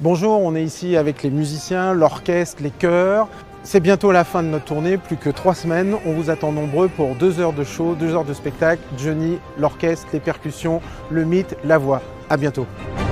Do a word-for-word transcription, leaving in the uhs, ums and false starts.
Bonjour, on est ici avec les musiciens, l'orchestre, les chœurs. C'est bientôt la fin de notre tournée, plus que trois semaines. On vous attend nombreux pour deux heures de show, deux heures de spectacle. Johnny, l'orchestre, les percussions, le mythe, la voix. À bientôt.